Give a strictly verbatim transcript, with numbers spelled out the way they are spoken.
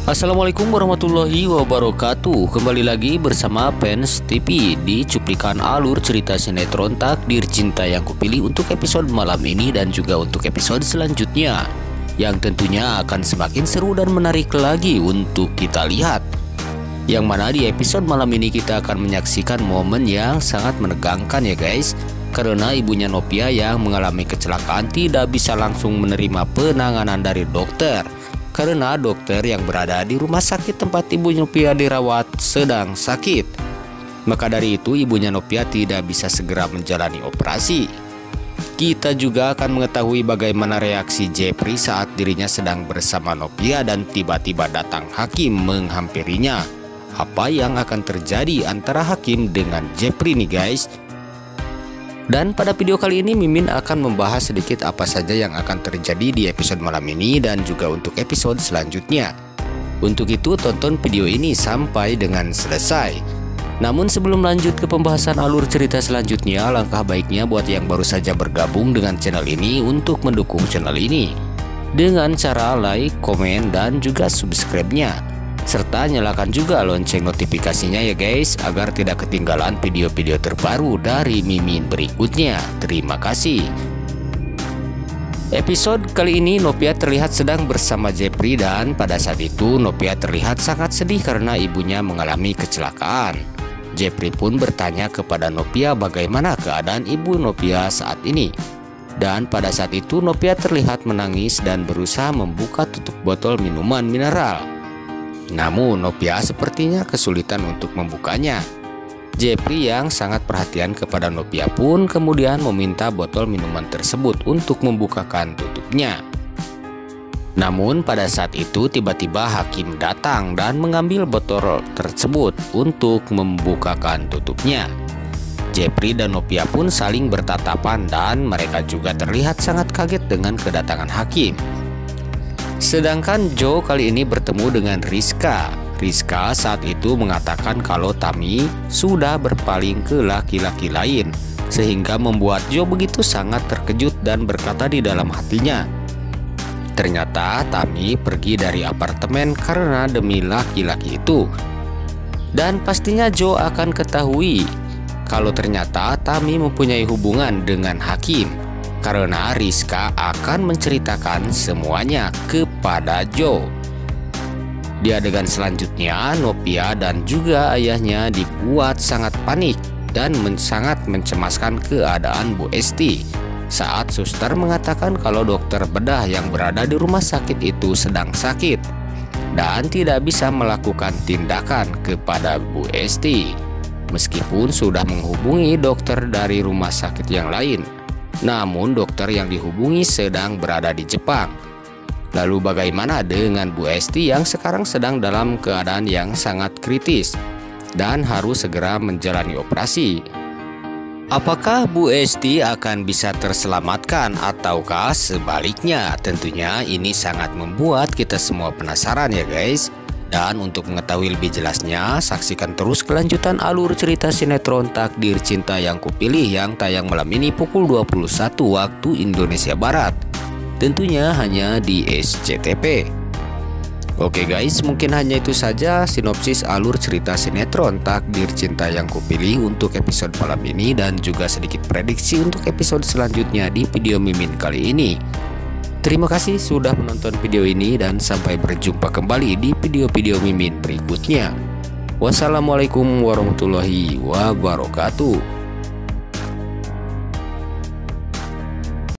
Assalamualaikum warahmatullahi wabarakatuh. Kembali lagi bersama Fans T V di cuplikan alur cerita sinetron Takdir Cinta yang kupilih untuk episode malam ini dan juga untuk episode selanjutnya, yang tentunya akan semakin seru dan menarik lagi untuk kita lihat. Yang mana di episode malam ini kita akan menyaksikan momen yang sangat menegangkan ya guys, karena ibunya Nopia yang mengalami kecelakaan tidak bisa langsung menerima penanganan dari dokter, karena dokter yang berada di rumah sakit tempat ibunya Nopia dirawat sedang sakit. Maka dari itu ibunya Nopia tidak bisa segera menjalani operasi. Kita juga akan mengetahui bagaimana reaksi Jepri saat dirinya sedang bersama Nopia dan tiba-tiba datang Hakim menghampirinya. Apa yang akan terjadi antara Hakim dengan Jepri nih guys? Dan pada video kali ini Mimin akan membahas sedikit apa saja yang akan terjadi di episode malam ini dan juga untuk episode selanjutnya. Untuk itu tonton video ini sampai dengan selesai. Namun sebelum lanjut ke pembahasan alur cerita selanjutnya, langkah baiknya buat yang baru saja bergabung dengan channel ini untuk mendukung channel ini dengan cara like, komen, dan juga subscribe-nya. Serta nyalakan juga lonceng notifikasinya ya guys, agar tidak ketinggalan video-video terbaru dari Mimin berikutnya. Terima kasih. Episode kali ini Nopia terlihat sedang bersama Jepri dan pada saat itu Nopia terlihat sangat sedih karena ibunya mengalami kecelakaan. Jepri pun bertanya kepada Nopia bagaimana keadaan ibu Nopia saat ini. Dan pada saat itu Nopia terlihat menangis dan berusaha membuka tutup botol minuman mineral. Namun Nopia sepertinya kesulitan untuk membukanya. Jepri yang sangat perhatian kepada Nopia pun kemudian meminta botol minuman tersebut untuk membukakan tutupnya. Namun pada saat itu tiba-tiba Hakim datang dan mengambil botol tersebut untuk membukakan tutupnya. Jepri dan Nopia pun saling bertatapan dan mereka juga terlihat sangat kaget dengan kedatangan Hakim. Sedangkan Joe kali ini bertemu dengan Rizka. Rizka saat itu mengatakan kalau Tami sudah berpaling ke laki-laki lain, sehingga membuat Joe begitu sangat terkejut dan berkata di dalam hatinya, ternyata Tami pergi dari apartemen karena demi laki-laki itu. Dan pastinya Joe akan ketahui kalau ternyata Tami mempunyai hubungan dengan Hakim, karena Rizka akan menceritakan semuanya kepada Joe. Di adegan selanjutnya, Nopia dan juga ayahnya dibuat sangat panik dan men sangat mencemaskan keadaan Bu Esti saat suster mengatakan kalau dokter bedah yang berada di rumah sakit itu sedang sakit dan tidak bisa melakukan tindakan kepada Bu Esti meskipun sudah menghubungi dokter dari rumah sakit yang lain. Namun dokter yang dihubungi sedang berada di Jepang. Lalu bagaimana dengan Bu Esti yang sekarang sedang dalam keadaan yang sangat kritis dan harus segera menjalani operasi? Apakah Bu Esti akan bisa terselamatkan ataukah sebaliknya? Tentunya ini sangat membuat kita semua penasaran ya guys. Dan untuk mengetahui lebih jelasnya, saksikan terus kelanjutan alur cerita sinetron Takdir Cinta yang kupilih yang tayang malam ini pukul dua puluh satu waktu Indonesia Barat. Tentunya hanya di S C T V. Oke guys, mungkin hanya itu saja sinopsis alur cerita sinetron Takdir Cinta yang kupilih untuk episode malam ini dan juga sedikit prediksi untuk episode selanjutnya di video Mimin kali ini. Terima kasih sudah menonton video ini dan sampai berjumpa kembali di video-video Mimin berikutnya. Wassalamualaikum warahmatullahi wabarakatuh.